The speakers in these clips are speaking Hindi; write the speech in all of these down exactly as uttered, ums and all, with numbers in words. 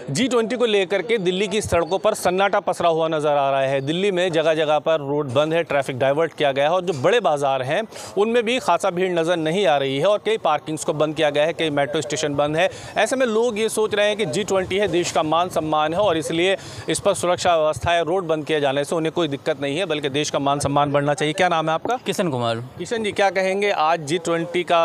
जी ट्वेंटी को लेकर के दिल्ली की सड़कों पर सन्नाटा पसरा हुआ नजर आ रहा है। दिल्ली में जगह जगह पर रोड बंद है, ट्रैफिक डाइवर्ट किया गया है और जो बड़े बाजार हैं उनमें भी खासा भीड़ नज़र नहीं आ रही है और कई पार्किंग्स को बंद किया गया है, कई मेट्रो स्टेशन बंद है। ऐसे में लोग ये सोच रहे हैं कि जी ट्वेंटी है, देश का मान सम्मान है और इसलिए इस पर सुरक्षा व्यवस्था है, रोड बंद किए जाने से उन्हें कोई दिक्कत नहीं है, बल्कि देश का मान सम्मान बढ़ना चाहिए। क्या नाम है आपका? किशन कुमार। किशन जी, क्या कहेंगे, आज जी ट्वेंटी का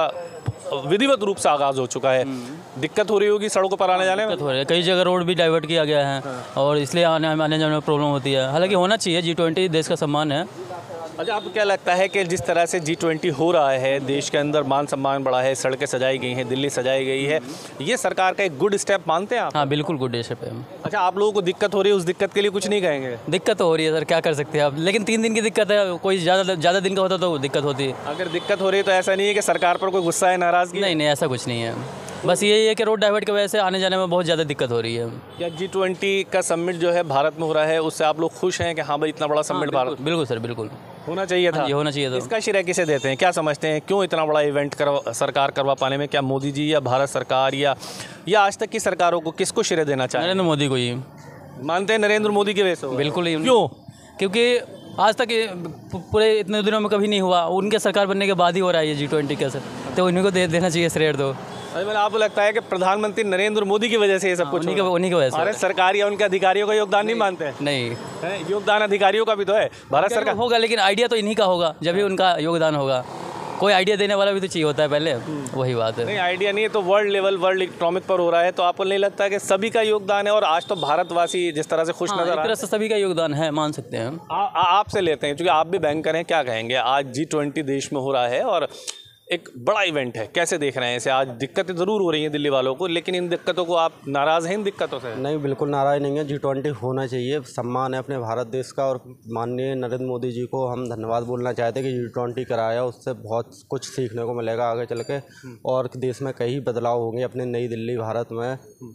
विधिवत रूप से आगाज हो चुका है, दिक्कत हो रही होगी सड़कों पर आने जाने में? दिक्कत हो रही है, कई जगह रोड भी डाइवर्ट किया गया है और इसलिए आने आने जाने में प्रॉब्लम होती है। हालांकि होना चाहिए, जी ट्वेंटी देश का सम्मान है। अच्छा, आपको क्या लगता है कि जिस तरह से जी ट्वेंटी हो रहा है, देश के अंदर मान सम्मान बढ़ा है, सड़कें सजाई गई हैं, दिल्ली सजाई गई है, ये सरकार का एक गुड स्टेप मानते हैं आप? हाँ, बिल्कुल गुड स्टेप है। अच्छा, आप लोगों को दिक्कत हो रही है, उस दिक्कत के लिए कुछ नहीं कहेंगे? दिक्कत तो हो रही है सर, क्या कर सकते हैं आप, लेकिन तीन दिन की दिक्कत है, कोई ज़्यादा ज़्यादा दिन का होता तो दिक्कत होती है। अगर दिक्कत हो रही है तो ऐसा नहीं है कि सरकार पर कोई गुस्सा है, नाराज़गी? नहीं नहीं, ऐसा कुछ नहीं है, बस यही है कि रोड डाइवर्ट की वजह से आने जाने में बहुत ज़्यादा दिक्कत हो रही है। क्या जी ट्वेंटी का समिट जो है भारत में हो रहा है, उससे आप लोग खुश हैं कि हाँ भाई इतना बड़ा समिट भारत? बिल्कुल सर, बिल्कुल होना चाहिए था। ये होना चाहिए था। इसका श्रेय किसे देते हैं, क्या समझते हैं, क्यों इतना बड़ा इवेंट करवा सरकार करवा पाने में? क्या मोदी जी या भारत सरकार या या आज तक की सरकारों को किसको श्रेय देना चाहिए? नरेंद्र मोदी को ही मानते हैं, नरेंद्र मोदी की वजह से? बिल्कुल ही। क्यों? क्योंकि आज तक पूरे इतने दिनों में कभी नहीं हुआ, उनके सरकार बनने के बाद ही हो रहा है ये जी ट्वेंटी का सर, तो उन्हीं को दे देना चाहिए श्रेय। दो मतलब आपको लगता है कि प्रधानमंत्री नरेंद्र मोदी की वजह से ये सब कुछ? उन्हीं के उन्हीं की वजह से। भारत सरकार या उनके अधिकारियों का योगदान नहीं मानते हैं? नहीं, योगदान अधिकारियों का भी तो है। भारत सरकार होगा, लेकिन आइडिया तो इन्हीं का होगा, जब भी उनका योगदान होगा। कोई आइडिया देने वाला भी तो चाहिए होता है पहले, वही बात है। नहीं, आइडिया नहीं है तो वर्ल्ड लेवल, वर्ल्ड इकोनॉमिक पर हो रहा है, तो आपको नहीं लगता है कि सभी का योगदान है? और आज तो भारतवासी जिस तरह से खुश नजर आ रहे हैं, से सभी का योगदान है, मान सकते हैं। आपसे लेते हैं, क्योंकि आप भी बैंकर हैं, क्या कहेंगे, आज जी ट्वेंटी देश में हो रहा है और एक बड़ा इवेंट है, कैसे देख रहे हैं इसे? आज दिक्कतें ज़रूर हो रही हैं दिल्ली वालों को, लेकिन इन दिक्कतों को आप नाराज़ हैं इन दिक्कतों से? नहीं, बिल्कुल नाराज़ नहीं है। जी ट्वेंटी होना चाहिए, सम्मान है अपने भारत देश का और माननीय नरेंद्र मोदी जी को हम धन्यवाद बोलना चाहते हैं कि जी ट्वेंटी कराया, उससे बहुत कुछ सीखने को मिलेगा आगे चल के और देश में कई बदलाव होंगे अपने नई दिल्ली भारत में।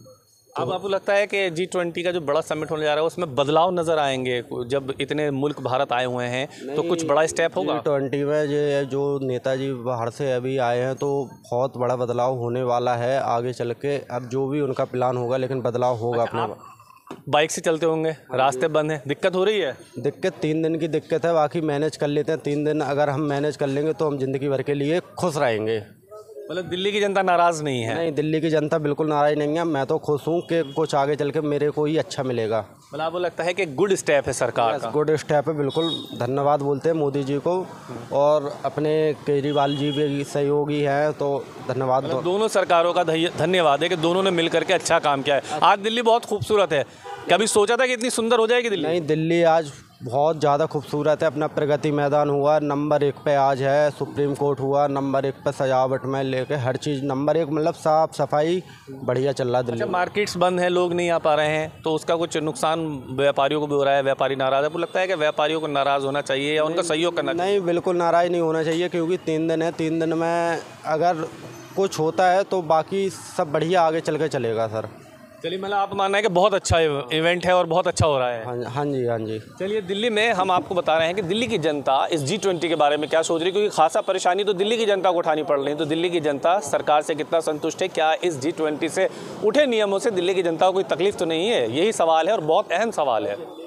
तो अब आपको लगता है कि जी ट्वेंटी का जो बड़ा समिट होने जा रहा है उसमें बदलाव नज़र आएंगे? जब इतने मुल्क भारत आए हुए हैं तो कुछ बड़ा स्टेप होगा? जी ट्वेंटी में ये जो नेताजी बाहर से अभी आए हैं तो बहुत बड़ा बदलाव होने वाला है आगे चल के। अब जो भी उनका प्लान होगा, लेकिन बदलाव होगा। अच्छा, अपने बाइक से चलते होंगे, रास्ते बंद हैं, दिक्कत हो रही है? दिक्कत तीन दिन की दिक्कत है, बाकी मैनेज कर लेते हैं। तीन दिन अगर हम मैनेज कर लेंगे तो हम ज़िंदगी भर के लिए खुश रहेंगे। मतलब दिल्ली की जनता नाराज़ नहीं है? नहीं, दिल्ली की जनता बिल्कुल नाराज़ नहीं है। मैं तो खुश हूँ कि कुछ आगे चल के मेरे को ही अच्छा मिलेगा। मतलब आपको लगता है कि गुड स्टेप है सरकार का? गुड स्टेप है, बिल्कुल धन्यवाद बोलते हैं मोदी जी को और अपने केजरीवाल जी भी सहयोगी हैं, तो धन्यवाद। मतलब दोनों सरकारों का धन्यवाद है कि दोनों ने मिल करके अच्छा काम किया है। आज दिल्ली बहुत खूबसूरत है, कभी सोचा था कि इतनी सुंदर हो जाएगी दिल्ली? नहीं, दिल्ली आज बहुत ज़्यादा खूबसूरत है। अपना प्रगति मैदान हुआ नंबर एक पे आज है, सुप्रीम कोर्ट हुआ नंबर एक पे, सजावट में लेके हर चीज़ नंबर एक, मतलब साफ सफाई बढ़िया चल रहा है दिल्ली। अच्छा, मार्केट्स बंद हैं, लोग नहीं आ पा रहे हैं, तो उसका कुछ नुकसान व्यापारियों को भी हो रहा है, व्यापारी नाराज़ है। आपको लगता है कि व्यापारियों को नाराज़ होना चाहिए या उनका सहयोग करना चाहिए? नहीं, बिल्कुल नाराज़ नहीं होना चाहिए, क्योंकि तीन दिन है, तीन दिन में अगर कुछ होता है तो बाकी सब बढ़िया आगे चल के चलेगा सर। चलिए, मतलब आप मानना है कि बहुत अच्छा इवेंट है और बहुत अच्छा हो रहा है? हाँ हाँ जी, हाँ जी। चलिए, दिल्ली में हम आपको बता रहे हैं कि दिल्ली की जनता इस जी ट्वेंटी के बारे में क्या सोच रही है, क्योंकि खासा परेशानी तो दिल्ली की जनता को उठानी पड़ रही है। तो दिल्ली की जनता सरकार से कितना संतुष्ट है, क्या इस जी ट्वेंटी से उठे नियमों से दिल्ली की जनता को कोई तकलीफ तो नहीं है? यही सवाल है और बहुत अहम सवाल है।